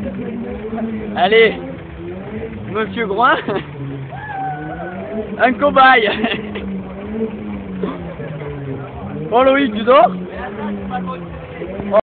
Allez, Monsieur Groin, un cobaye. Bon Loïc, tu dors?